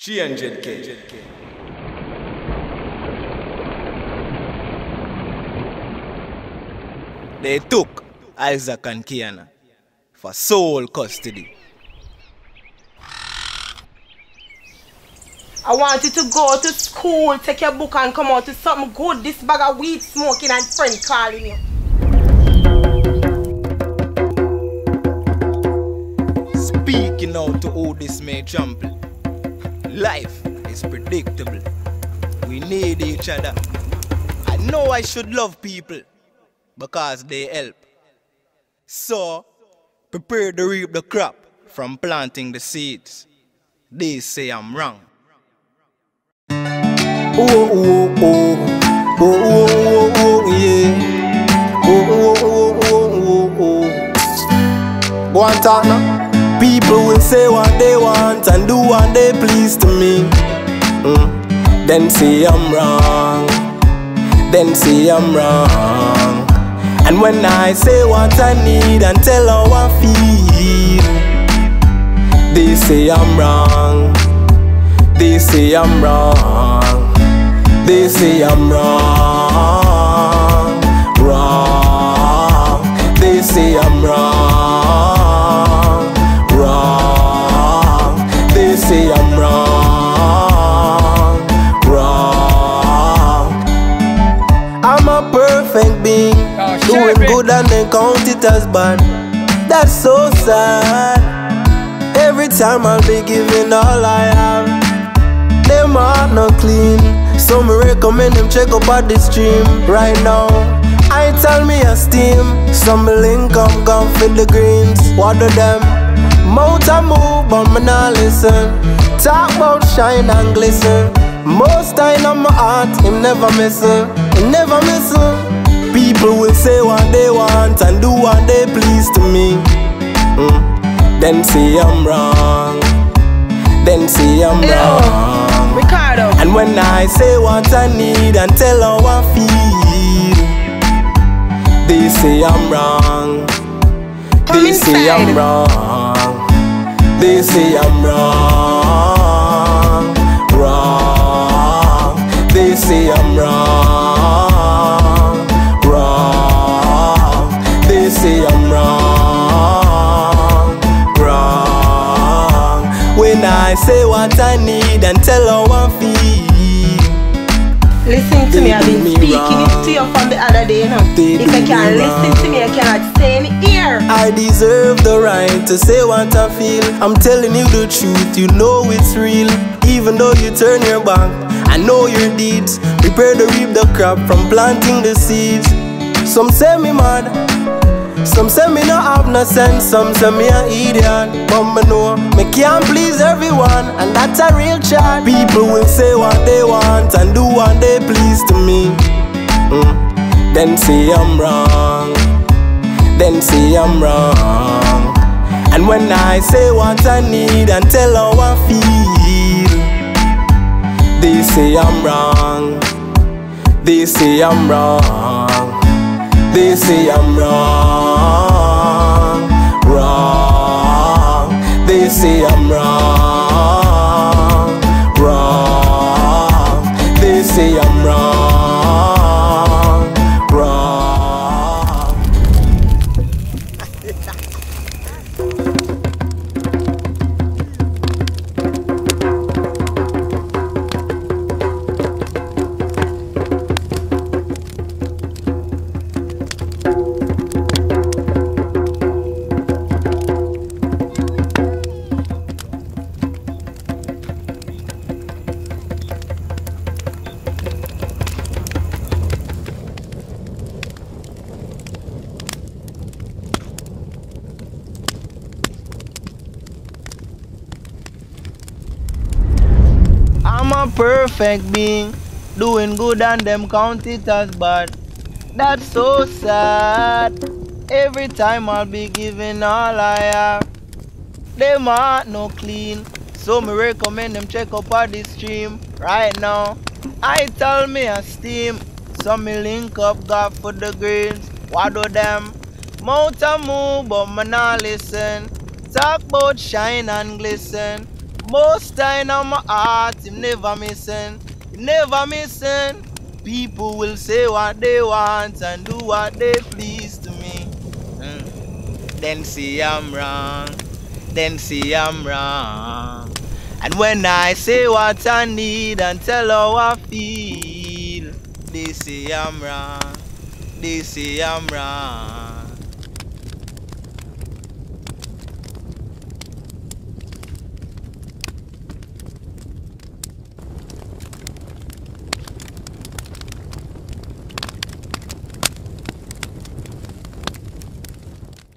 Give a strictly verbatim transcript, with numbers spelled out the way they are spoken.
three hundred K. They took Isaac and Kiana for sole custody. I want you to go to school, take your book and come out to something good. This bag of weed smoking and friend calling you. Speaking out to who this may trample. Life is predictable. We need each other. I know I should love people because they help. So, prepare to reap the crop from planting the seeds. They say I'm wrong. Oh, oh, oh, oh, oh, oh, oh, yeah. Oh, oh, oh, oh, oh, oh. Go on, talk now. People will say what they want and do what they please to me. Mm. Then say I'm wrong. Then say I'm wrong. And when I say what I need and tell how I feel, they say I'm wrong. They say I'm wrong. They say I'm wrong, wrong. They say I'm wrong, wrong. They say I'm wrong, wrong. I'm a perfect being, oh, doing good and they count it as bad. That's so sad. Every time I'll be giving all I have, them heart not clean. So me recommend them check up at the stream right now. I tell me a steam. Some link up, come fit the greens. Water them. Mouth a move, but me not listen. Talk about shine and glisten. Most time on my heart, him never missing. Him never missing. People will say what they want and do what they please to me. Mm. Then say I'm wrong. Then say I'm Hello. wrong. Ricardo. And when I say what I need and tell how I feel, they say I'm wrong. Come They say inside. I'm wrong. They say I'm wrong, wrong. They say I'm wrong, wrong. They say I'm wrong, wrong. When I say what I need and tell how I feel, Listen to me, I've been me speaking wrong. it to you from the other day, you know. They If do I can't me listen wrong. to me, I cannot stay in here. I deserve the right to say what I feel. I'm telling you the truth, you know it's real. Even though you turn your back, I know your deeds. Prepare to reap the crop from planting the seeds. Some say me mad, some say me no have no sense, some say me a idiot. But me know me can't please everyone, and that's a real chat. People will say what they want and do what they please to me. Mm. Then say I'm wrong. Then say I'm wrong. And when I say what I need and tell how I feel, they say I'm wrong. They say I'm wrong. They say I'm wrong, wrong. They say I'm wrong, wrong. They say I'm wrong, wrong. I'm a perfect being, doing good and them count it as bad. That's so sad. Every time I'll be giving all I have, them heart no clean. So me recommend them check up at the stream right now. I tell me a steam. So me link up, got for the greens. What do them? Mouth a move, but me not listen. Talk about shine and glisten. Most time on my heart, him never missing, him never missing. People will say what they want and do what they please to me. Mm. Then say I'm wrong, then say I'm wrong. And when I say what I need and tell how I feel, they say I'm wrong, they say I'm wrong.